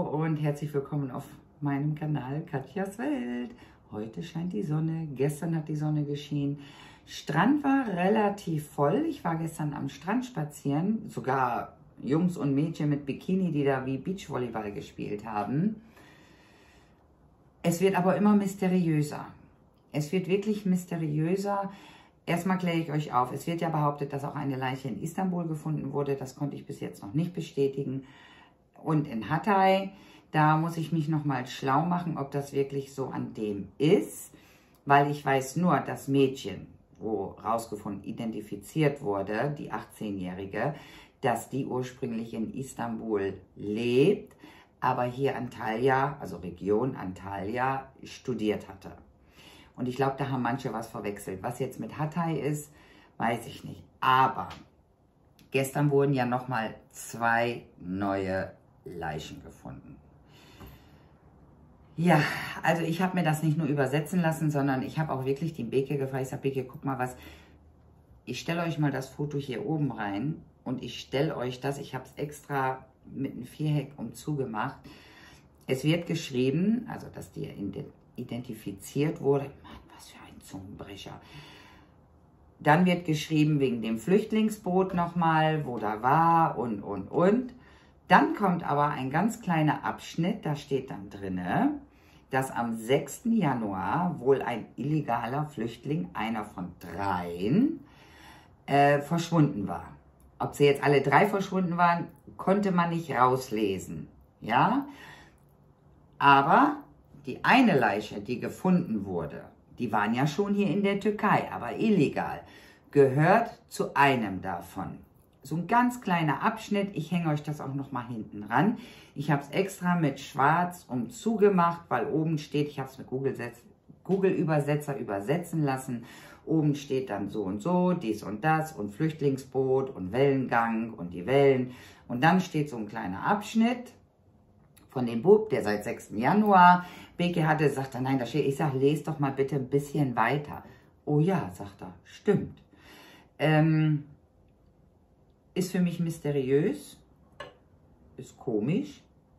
und herzlich willkommen auf meinem Kanal Katjas Welt. Heute scheint die Sonne, gestern hat die Sonne geschienen. Strand war relativ voll. Ich war gestern am Strand spazieren, sogar Jungs und Mädchen mit Bikini, die da wie Beachvolleyball gespielt haben. Es wird aber immer mysteriöser. Es wird wirklich mysteriöser. Erstmal kläre ich euch auf. Es wird ja behauptet, dass auch eine Leiche in Istanbul gefunden wurde. Das konnte ich bis jetzt noch nicht bestätigen. Und in Hatay, da muss ich mich nochmal schlau machen, ob das wirklich so an dem ist. Weil ich weiß nur, das Mädchen, wo rausgefunden, identifiziert wurde, die 18-Jährige, dass die ursprünglich in Istanbul lebt, aber hier Antalya, also Region Antalya, studiert hatte. Und ich glaube, da haben manche was verwechselt. Was jetzt mit Hatay ist, weiß ich nicht. Aber gestern wurden ja nochmal 2 neue Leichen gefunden. Ja, also ich habe mir das nicht nur übersetzen lassen, sondern ich habe auch wirklich die Beke gefragt. Ich sage, Beke, guck mal was. Ich stelle euch mal das Foto hier oben rein und ich stelle euch das, ich habe es extra mit einem Viereck umzugemacht. Es wird geschrieben, also dass die identifiziert wurde. Mann, was für ein Zungenbrecher. Dann wird geschrieben wegen dem Flüchtlingsboot nochmal, wo da war und. Dann kommt aber ein ganz kleiner Abschnitt, da steht dann drinne, dass am 6. Januar wohl ein illegaler Flüchtling, einer von 3, verschwunden war. Ob sie jetzt alle 3 verschwunden waren, konnte man nicht rauslesen. Ja? Aber die eine Leiche, die gefunden wurde, die waren ja schon hier in der Türkei, aber illegal, gehört zu einem davon. So ein ganz kleiner Abschnitt, ich hänge euch das auch noch mal hinten ran. Ich habe es extra mit schwarz umzugemacht, weil oben steht, ich habe es mit Google-Übersetzer übersetzen lassen. Oben steht dann so und so, dies und das und Flüchtlingsboot und Wellengang und die Wellen. Und dann steht so ein kleiner Abschnitt von dem Bub, der seit 6. Januar, Beke hatte, sagt er, nein, da steht, ich sage, lest doch mal bitte ein bisschen weiter. Oh ja, sagt er, stimmt. Ist für mich mysteriös, ist komisch.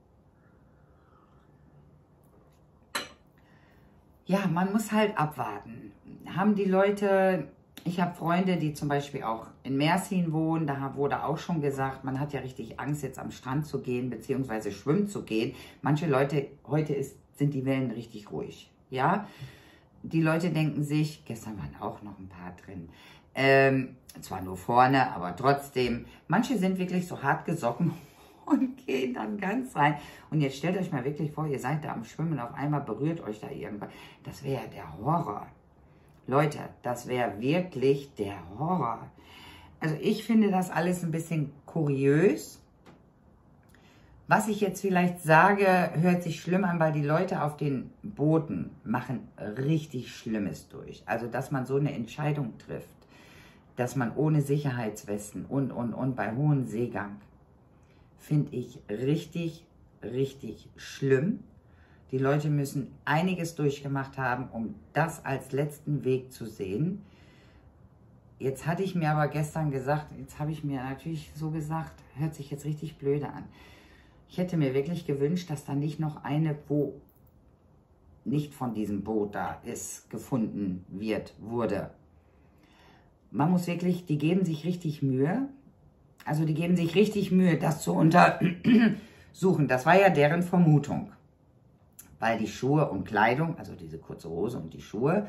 Ja, man muss halt abwarten. Haben die Leute, ich habe Freunde, die zum Beispiel auch in Mersin wohnen, da wurde auch schon gesagt, man hat ja richtig Angst, jetzt am Strand zu gehen, beziehungsweise schwimmen zu gehen. Manche Leute, heute sind die Wellen richtig ruhig, ja. Die Leute denken sich, gestern waren auch noch ein paar drin, zwar nur vorne, aber trotzdem, manche sind wirklich so hart gesocken und gehen dann ganz rein. Und jetzt stellt euch mal wirklich vor, ihr seid da am Schwimmen, auf einmal berührt euch da irgendwas. Das wäre ja der Horror. Leute, das wäre wirklich der Horror. Also ich finde das alles ein bisschen kuriös. Was ich jetzt vielleicht sage, hört sich schlimm an, weil die Leute auf den Booten machen richtig Schlimmes durch. Also, dass man so eine Entscheidung trifft, dass man ohne Sicherheitswesten und bei hohem Seegang, finde ich richtig, richtig schlimm. Die Leute müssen einiges durchgemacht haben, um das als letzten Weg zu sehen. Jetzt hatte ich mir aber gestern gesagt, jetzt habe ich mir natürlich so gesagt, hört sich jetzt richtig blöde an. Ich hätte mir wirklich gewünscht, dass da nicht noch eine, wo nicht von diesem Boot da ist, gefunden wurde. Man muss wirklich, die geben sich richtig Mühe. Also die geben sich richtig Mühe, das zu untersuchen. Das war ja deren Vermutung. Weil die Schuhe und Kleidung, also diese kurze Hose und die Schuhe,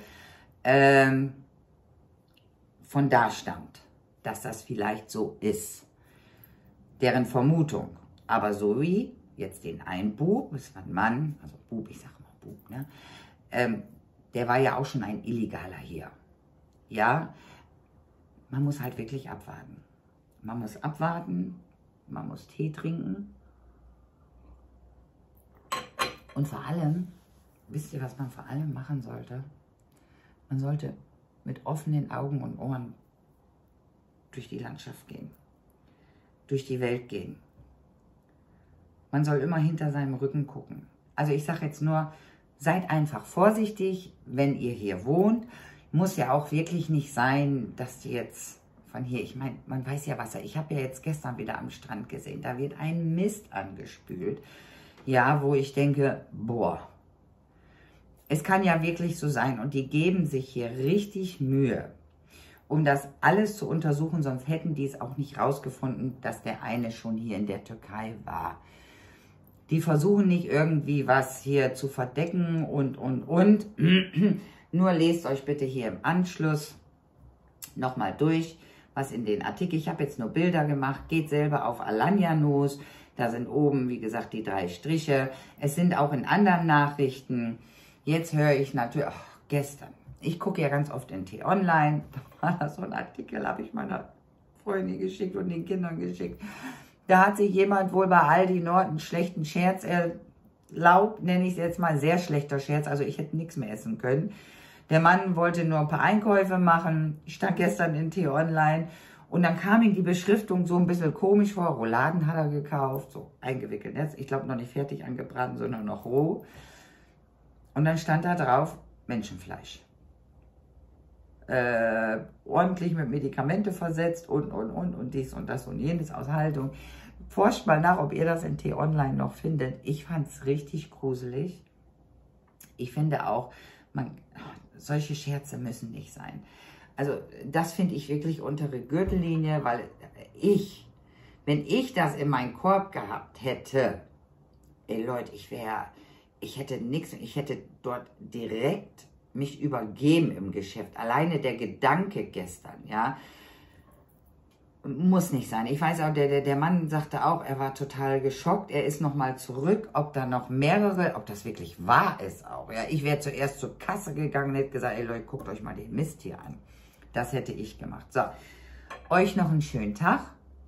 von da stammt, dass das vielleicht so ist. Deren Vermutung. Aber so wie jetzt den einen Bub, das war ein Mann, also Bub, ich sage mal Bub, ne? Der war ja auch schon ein Illegaler hier. Ja, man muss halt wirklich abwarten. Man muss abwarten, man muss Tee trinken. Und vor allem, wisst ihr, was man vor allem machen sollte? Man sollte mit offenen Augen und Ohren durch die Landschaft gehen, durch die Welt gehen. Man soll immer hinter seinem Rücken gucken. Also ich sage jetzt nur, seid einfach vorsichtig, wenn ihr hier wohnt. Muss ja auch wirklich nicht sein, dass die jetzt von hier, ich meine, man weiß ja Wasser. Ich habe ja jetzt gestern wieder am Strand gesehen, da wird ein Mist angespült. ja, wo ich denke, boah, es kann ja wirklich so sein und die geben sich hier richtig Mühe, um das alles zu untersuchen, sonst hätten die es auch nicht rausgefunden, dass der eine schon hier in der Türkei war. Die versuchen nicht irgendwie was hier zu verdecken und. Nur lest euch bitte hier im Anschluss nochmal durch, was in den Artikeln, ich habe jetzt nur Bilder gemacht, geht selber auf Alanya News, da sind oben, wie gesagt, die 3 Striche. Es sind auch in anderen Nachrichten. Jetzt höre ich natürlich, gestern, ich gucke ja ganz oft in T-Online, da war das so ein Artikel, habe ich meiner Freundin geschickt und den Kindern geschickt. Da hat sich jemand wohl bei Aldi Nord einen schlechten Scherz erlaubt, nenne ich es jetzt mal, sehr schlechter Scherz, also ich hätte nichts mehr essen können. Der Mann wollte nur ein paar Einkäufe machen, ich stand gestern in T-Online und dann kam ihm die Beschriftung so ein bisschen komisch vor. Rouladen hat er gekauft, so eingewickelt, ich glaube noch nicht fertig angebraten, sondern noch roh. Und dann stand da drauf, Menschenfleisch. Ordentlich mit Medikamente versetzt und dies und das und jenes aus Haltung. Forscht mal nach, ob ihr das in T-Online noch findet. Ich fand es richtig gruselig. Ich finde auch, solche Scherze müssen nicht sein. Also das finde ich wirklich untere Gürtellinie, weil wenn ich das in meinen Korb gehabt hätte, ey Leute, ich hätte nichts, ich hätte dort direkt mich übergeben im Geschäft. Alleine der Gedanke gestern, ja, muss nicht sein. Ich weiß auch, der Mann sagte auch, er war total geschockt. Er ist nochmal zurück, ob da noch mehrere, ob das wirklich wahr ist auch. Ja, ich wäre zuerst zur Kasse gegangen und hätte gesagt, ey Leute, guckt euch mal den Mist hier an. Das hätte ich gemacht. So, euch noch einen schönen Tag.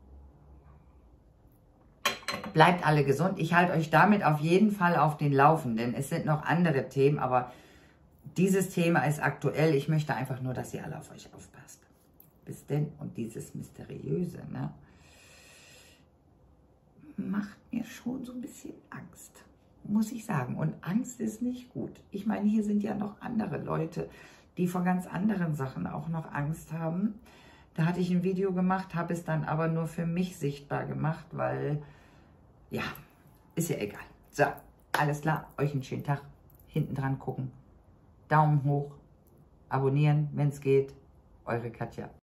Bleibt alle gesund. Ich halte euch damit auf jeden Fall auf den Laufenden. Es sind noch andere Themen, aber dieses Thema ist aktuell. Ich möchte einfach nur, dass ihr alle auf euch aufpasst. Bis denn? Und dieses Mysteriöse, ne, macht mir schon so ein bisschen Angst, muss ich sagen. Und Angst ist nicht gut. Ich meine, hier sind ja noch andere Leute, die vor ganz anderen Sachen auch noch Angst haben. Da hatte ich ein Video gemacht, habe es dann aber nur für mich sichtbar gemacht, weil, ja, ist ja egal. So, alles klar, euch einen schönen Tag. Hinten dran gucken. Daumen hoch, abonnieren, wenn es geht. Eure Katja.